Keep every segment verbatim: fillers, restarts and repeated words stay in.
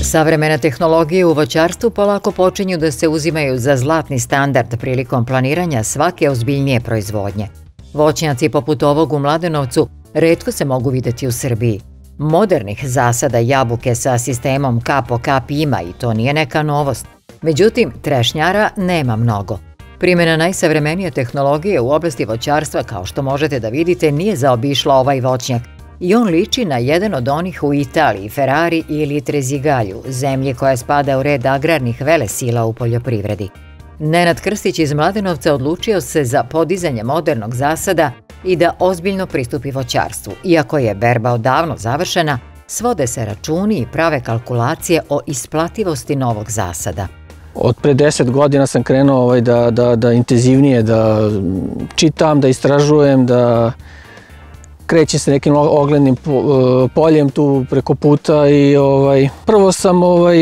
Savremene tehnologije u voćarstvu polako počinju da se uzimaju za zlatni standard prilikom planiranja svake ozbiljnije proizvodnje. Voćnjaci poput ovog u Mladenovcu retko se mogu videti u Srbiji. Modernih zasada jabuke sa sistemom kap po kap ima i to nije neka novost. Međutim, trešnjara nema mnogo. Primjena najsavremenije tehnologije u oblasti voćarstva, kao što možete da vidite, nije zaobišla ovaj voćnjak i on liči na jedan od onih u Italiji, Ferrari ili Trezigalju, zemlje koja spada u red agrarnih velesila u poljoprivredi. Nenad Krstić iz Mladenovca odlučio se za podizanje modernog zasada i da ozbiljno pristupi voćarstvu. Iako je berba odavno završena, svode se računi i prave kalkulacije o isplativosti novog zasada. Od pre deset godina sam krenuo ovaj, da, da, da intenzivnije, da čitam, da istražujem, da krećem se nekim oglednim poljem tu preko puta i ovaj, prvo sam ovaj,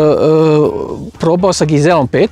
probao sa Gizelom pet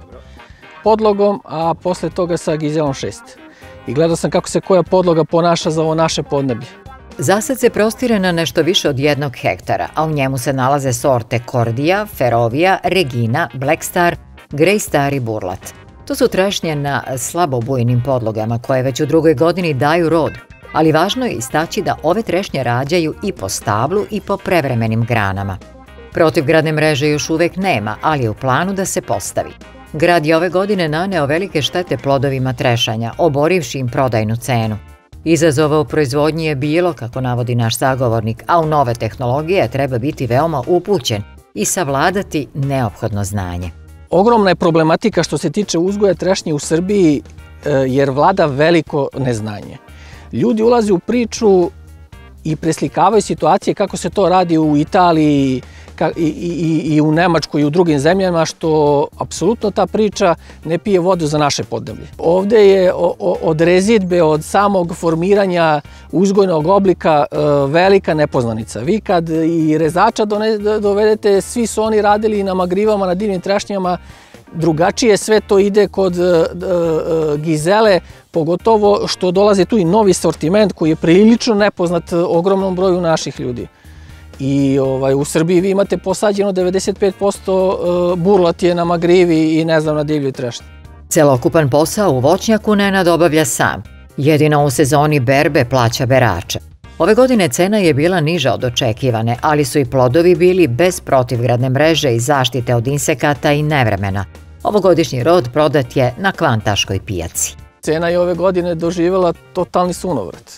podlogom, a posle toga sa Gizelom šest. I gledao sam kako se koja podloga ponaša za ovo naše podneblje. Zasad se prostire na nešto više od jednog hektara, a u njemu se nalaze sorte Kordija, Ferovija, Regina, Black Star, Grey Star i Burlat. To su trešnje na slabobujnim podlogama koje već u drugoj godini daju rod, ali važno je istaći da ove trešnje rađaju i po stablu i po prevremenim granama. Protivgradne mreže još uvek nema, ali je u planu da se postavi. Grad je ove godine naneo velike štete plodovima trešanja, oborivši im prodajnu cenu. Izazova u proizvodnji je bilo, kako navodi naš sagovornik, a u nove tehnologije treba biti veoma upućen i savladati neophodno znanje. Ogromna je problematika što se tiče uzgoja trešnje u Srbiji jer vlada veliko neznanje. Ljudi ulaze u priču i preslikavaju situacije kako se to radi u Italiji i, i, i u Nemačkoj i u drugim zemljama, što apsolutno ta priča ne pije vodu za naše podneblje. Ovde je od rezidbe, od samog formiranja uzgojnog oblika velika nepoznanica. Vi kad i rezača dovedete, svi su oni radili na magrivama, na divnim trešnjama, drugačije sve to ide kod Gizele, pogotovo što dolazi tu i novi sortiment koji je prilično nepoznat ogromnom broju naših ljudi. I ovaj, u Srbiji vi imate posađeno devedeset pet posto burlat je na magrivi i ne znam na divljoj trešnji. Celokupan posao u voćnjaku Nenad obavlja sam. Jedino u sezoni berbe plaća berače. Ove godine cena je bila niža od očekivane, ali su i plodovi bili bez protivgradne mreže i zaštite od insekata i nevremena. Ovogodišnji rod prodat je na kvantaškoj pijaci. Cena je ove godine doživjela totalni sunovrat.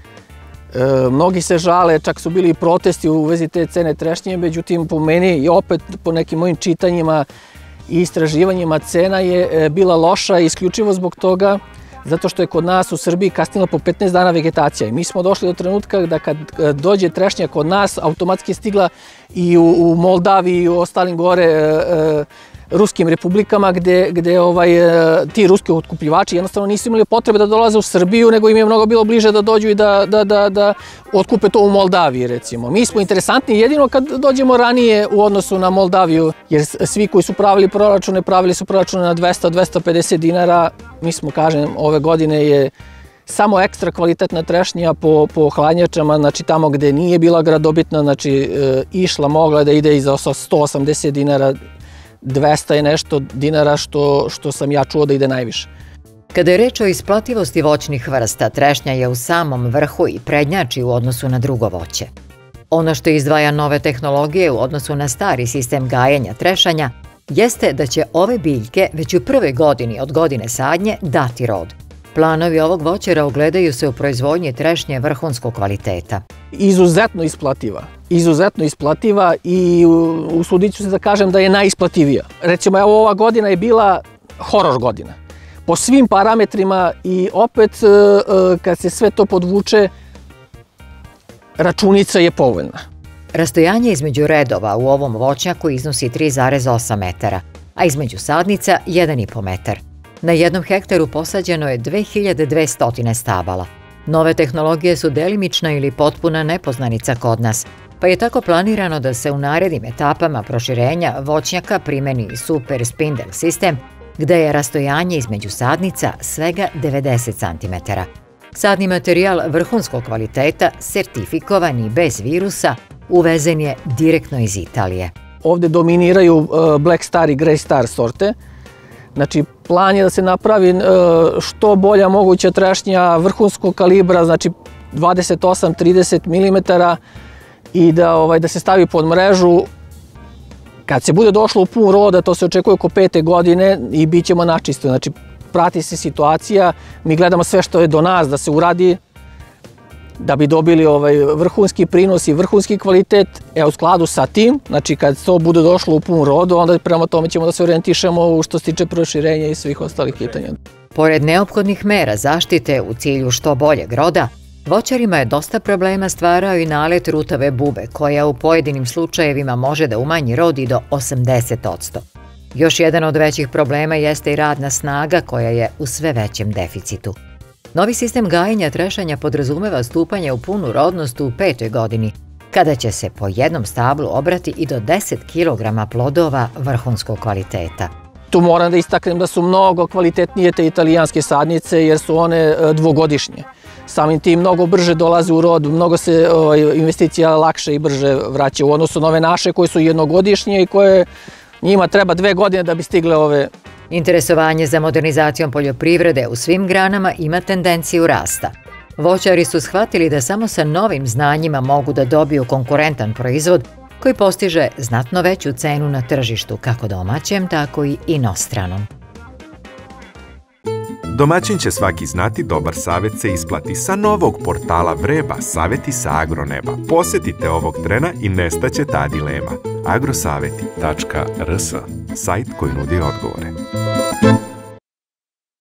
E, mnogi se žale, čak su bili i protesti u vezi te cene trešnje, međutim po meni i opet po nekim mojim čitanjima i istraživanjima cena je bila loša isključivo zbog toga zato što je kod nas u Srbiji kasnila po petnaest dana vegetacija i mi smo došli do trenutka da kad dođe trešnja kod nas, automatski je stigla i u, u Moldaviji i u ostalim gore e, ruskim republikama gde, gde ovaj, ti ruski otkupljivači jednostavno nisu imali potrebe da dolaze u Srbiju, nego im je mnogo bilo bliže da dođu i da, da, da, da otkupe to u Moldaviji, recimo. Mi smo interesantni jedino kad dođemo ranije u odnosu na Moldaviju, jer svi koji su pravili proračune, pravili su proračune na dvesta do dvesta pedeset dinara. Mi smo, kažem, ove godine je samo ekstra kvalitetna trešnja po, po hladnjačama, znači tamo gde nije bila gradobitna, znači e, išla, mogla da ide i za sto osamdeset dinara, dvesta je nešto dinara što, što sam ja čuo da ide najviše. Kada je reč o isplativosti voćnih vrsta, trešnja je u samom vrhu i prednjači u odnosu na drugo voće. Ono što izdvaja nove tehnologije u odnosu na stari sistem gajenja trešanja jeste da će ove biljke već u prvoj godini od godine sadnje dati rod. Planovi ovog voćara ogledaju se u proizvodnji trešnje vrhunskog kvaliteta. Izuzetno isplativa. Izuzetno isplativa i usudit ću se da kažem da je najisplativija. Recimo, evo, ova godina je bila horor godina. Po svim parametrima i opet kad se sve to podvuče, računica je povoljna. Rastojanje između redova u ovom voćnjaku iznosi tri zarez osam metara, a između sadnica jedan i po metar. Na jednom hektaru posađeno je dve hiljade dvesta stabala. Nove tehnologije su delimična ili potpuna nepoznanica kod nas, pa je tako planirano da se u narednim etapama proširenja voćnjaka primeni super spindle sistem, gde je rastojanje između sadnica svega devedeset centimetara. Sadni materijal vrhunskog kvaliteta, sertifikovan i bez virusa, uvezen je direktno iz Italije. ovde dominiraju Black Star i Grey Star sorte. Znači, plan je da se napravi što bolja moguća trešnja vrhunskog kalibra, znači dvadeset osam do trideset milimetara i da, ovaj, da se stavi pod mrežu. Kad se bude došlo u pun roda, to se očekuje oko pete godine i bit ćemo načisto. Znači, prati se situacija, mi gledamo sve što je do nas da se uradi, da bi dobili ovaj vrhunski prinos i vrhunski kvalitet. E, u skladu sa tim, znači kad to bude došlo u pun rodu, onda prema tome ćemo da se orijentišemo u što se tiče proširenja i svih ostalih pitanja. Pored neophodnih mera zaštite u cilju što boljeg roda, voćarima je dosta problema stvarao i nalet rutave bube, koja u pojedinim slučajevima može da umanji rod i do osamdeset posto. Još jedan od većih problema jeste i radna snaga koja je u sve većem deficitu. Novi sistem gajenja trešanja podrazumeva stupanje u punu rodnost u petoj godini, kada će se po jednom stablu obrati i do deset kilograma plodova vrhunskog kvaliteta. Tu moram da istaknem da su mnogo kvalitetnije te italijanske sadnice jer su one dvogodišnje. Samim tim mnogo brže dolaze u rod, mnogo se investicija lakše i brže vraća u odnosu na ove naše koje su jednogodišnje i koje njima treba dve godine da bi stigle ove. Interesovanje za modernizacijom poljoprivrede u svim granama ima tendenciju rasta. Voćari su shvatili da samo sa novim znanjima mogu da dobiju konkurentan proizvod koji postiže znatno veću cenu na tržištu, kako domaćem, tako i inostranom. Domaćin će svaki znati, dobar savjet se isplati. Sa novog portala Vreba, savjeti sa Agroneba. Posetite ovog trena i nestaće ta dilema. agrosaveti tačka rs, sajt koji nudi odgovore.